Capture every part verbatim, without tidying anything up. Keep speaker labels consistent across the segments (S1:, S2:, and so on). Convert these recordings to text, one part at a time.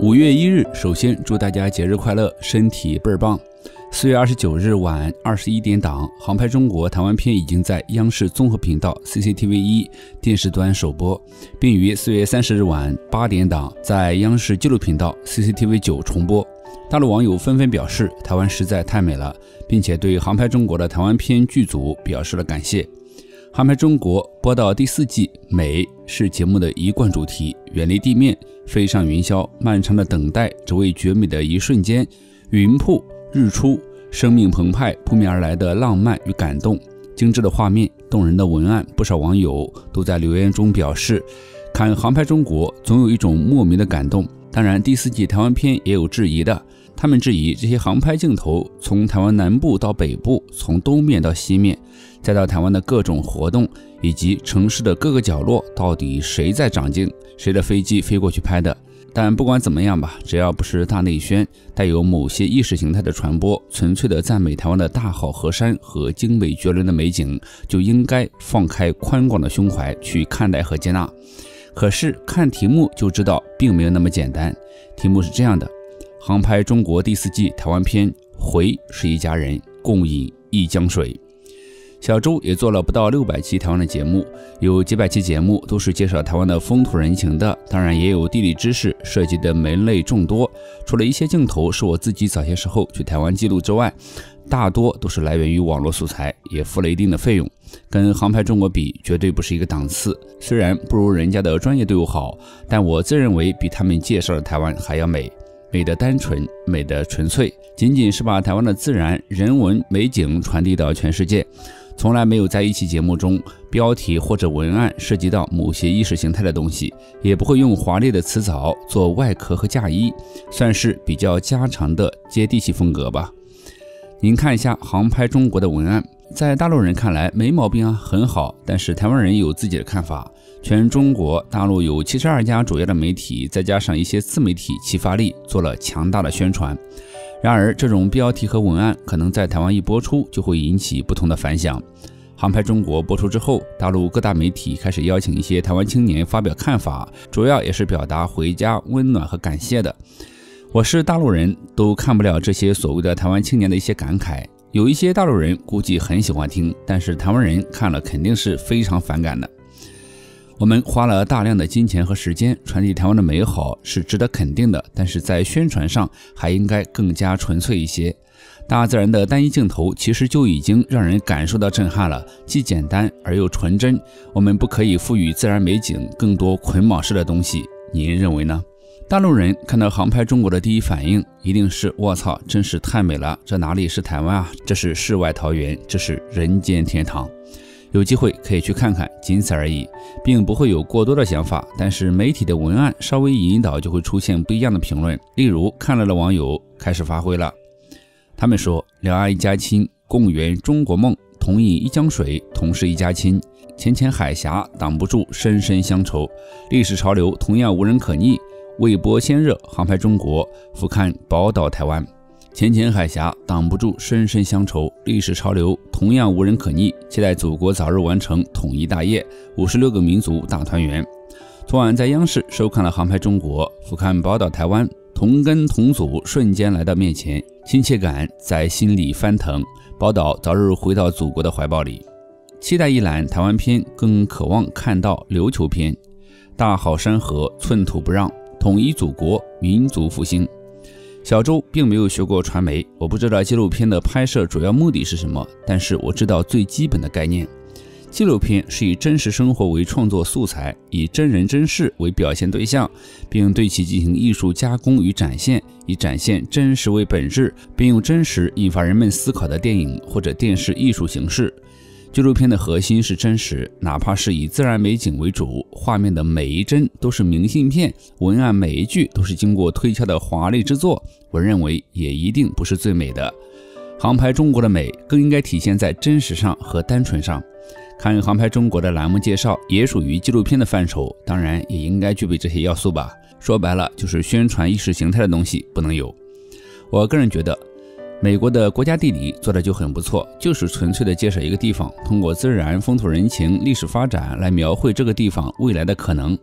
S1: 五月一日，首先祝大家节日快乐，身体倍儿棒。四月二十九日晚二十一点档，航拍中国台湾篇已经在央视综合频道 C C T V 一电视端首播，并于四月三十日晚八点档在央视纪录频道 C C T V 九重播。大陆网友纷纷表示，台湾实在太美了，并且对航拍中国的台湾篇剧组表示了感谢。航拍中国播到第四季，美是节目的一贯主题，远离地面，飞上云霄，漫长的等待只为绝美的一瞬间，云瀑日出，生命澎湃扑面而来的浪漫与感动，精致的画面，动人的文案，不少网友都在留言中表示，看航拍中国总有一种莫名的感动。当然第四季台湾篇也有质疑的，他们质疑这些航拍镜头从台湾南部到北部，从东面到西面，再到台湾的各种活动以及城市的各个角落，到底谁在长镜，谁的飞机飞过去拍的。但不管怎么样吧，只要不是大内宣，带有某些意识形态的传播，纯粹的赞美台湾的大好河山和精美绝伦的美景，就应该放开宽广的胸怀去看待和接纳。可是看题目就知道并没有那么简单。题目是这样的：航拍中国第四季台湾篇，回是一家人，共饮一江水。小周也做了不到六百期台湾的节目，有几百期节目都是介绍台湾的风土人情的，当然也有地理知识，涉及的门类众多。除了一些镜头是我自己早些时候去台湾记录之外，大多都是来源于网络素材，也付了一定的费用，跟航拍中国比绝对不是一个档次。虽然不如人家的专业队伍好，但我自认为比他们介绍的台湾还要美，美的单纯，美的纯粹，仅仅是把台湾的自然人文美景传递到全世界，从来没有在一期节目中标题或者文案涉及到某些意识形态的东西，也不会用华丽的词藻做外壳和嫁衣，算是比较家常的接地气风格吧。您看一下航拍中国的文案，在大陆人看来没毛病啊，很好，但是台湾人有自己的看法。全中国大陆有七十二家主要的媒体，再加上一些自媒体齐发力，做了强大的宣传。然而这种标题和文案可能在台湾一播出就会引起不同的反响。航拍中国播出之后，大陆各大媒体开始邀请一些台湾青年发表看法，主要也是表达回家温暖和感谢的。我是大陆人，都看不了这些所谓的台湾青年的一些感慨，有一些大陆人估计很喜欢听，但是台湾人看了肯定是非常反感的。我们花了大量的金钱和时间传递台湾的美好是值得肯定的，但是在宣传上还应该更加纯粹一些。大自然的单一镜头其实就已经让人感受到震撼了，既简单而又纯真，我们不可以赋予自然美景更多捆绑式的东西，您认为呢？大陆人看到航拍中国的第一反应一定是卧槽，真是太美了，这哪里是台湾啊，这是世外桃源，这是人间天堂。有机会可以去看看，仅此而已，并不会有过多的想法，但是媒体的文案稍微引导就会出现不一样的评论。例如看了的网友开始发挥了，他们说两岸一家亲，共圆中国梦，同饮一江水，同是一家亲，浅浅海峡挡不住深深乡愁，历史潮流同样无人可逆，未播先热，航拍中国俯瞰宝岛台湾，浅浅海峡挡不住深深乡愁，历史潮流同样无人可逆，期待祖国早日完成统一大业，五十六个民族大团圆。昨晚在央视收看了航拍中国，俯瞰宝岛台湾，同根同祖瞬间来到面前，亲切感在心里翻腾，宝岛早日回到祖国的怀抱里。期待一览台湾篇，更渴望看到琉球篇，大好山河寸土不让，统一祖国，民族复兴。小周并没有学过传媒，我不知道纪录片的拍摄主要目的是什么，但是我知道最基本的概念。纪录片是以真实生活为创作素材，以真人真事为表现对象，并对其进行艺术加工与展现，以展现真实为本质，并用真实引发人们思考的电影或者电视艺术形式。纪录片的核心是真实，哪怕是以自然美景为主，画面的每一帧都是明信片，文案每一句都是经过推敲的华丽之作，我认为也一定不是最美的。航拍中国的美更应该体现在真实上和单纯上。看航拍中国的栏目介绍也属于纪录片的范畴，当然也应该具备这些要素吧。说白了就是宣传意识形态的东西不能有。我个人觉得美国的国家地理做的就很不错，就是纯粹的介绍一个地方，通过自然、风土人情、历史发展来描绘这个地方未来的可能。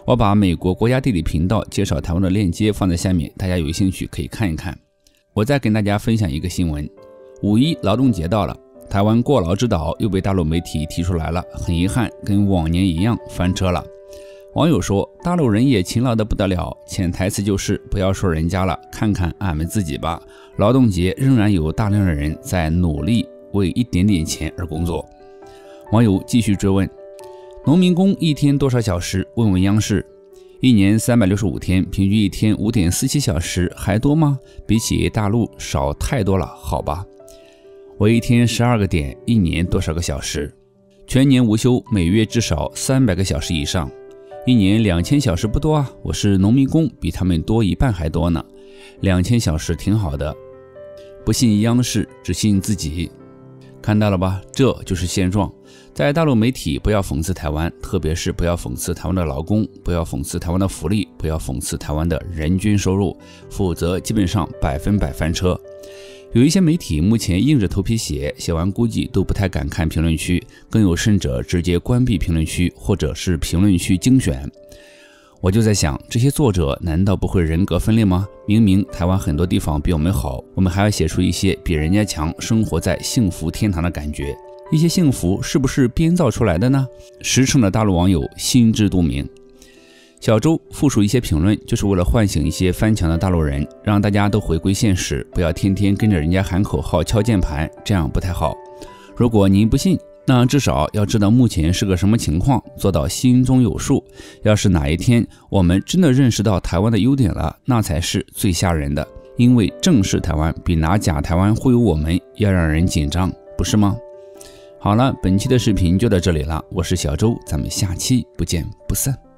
S1: 我把美国国家地理频道介绍台湾的链接放在下面，大家有兴趣可以看一看。我再跟大家分享一个新闻，五一劳动节到了，台湾过劳之岛又被大陆媒体提出来了，很遗憾，跟往年一样翻车了。网友说，大陆人也勤劳得不得了，潜台词就是不要说人家了，看看俺们自己吧。劳动节仍然有大量的人在努力为一点点钱而工作。网友继续追问，农民工一天多少小时？问问央视。一年三百六十五天，平均一天 五点四七小时，还多吗？比起大陆少太多了，好吧。我一天十二个点，一年多少个小时？全年无休，每月至少三百个小时以上，一年两千小时不多啊。我是农民工，比他们多一半还多呢。两千小时挺好的。不信央视，只信自己。看到了吧，这就是现状。在大陆媒体不要讽刺台湾，特别是不要讽刺台湾的劳工，不要讽刺台湾的福利，不要讽刺台湾的人均收入，否则基本上百分百翻车。有一些媒体目前硬着头皮写，写完估计都不太敢看评论区，更有甚者直接关闭评论区，或者是评论区精选。我就在想，这些作者难道不会人格分裂吗？明明台湾很多地方比我们好，我们还要写出一些比人家强，生活在幸福天堂的感觉。一些幸福是不是编造出来的呢？实诚的大陆网友心知肚明。小周复述一些评论，就是为了唤醒一些翻墙的大陆人，让大家都回归现实，不要天天跟着人家喊口号、敲键盘，这样不太好。如果您不信，那至少要知道目前是个什么情况，做到心中有数。要是哪一天我们真的认识到台湾的优点了，那才是最吓人的，因为正视台湾比拿假台湾忽悠我们要让人紧张，不是吗？好了，本期的视频就到这里了，我是小周，咱们下期不见不散。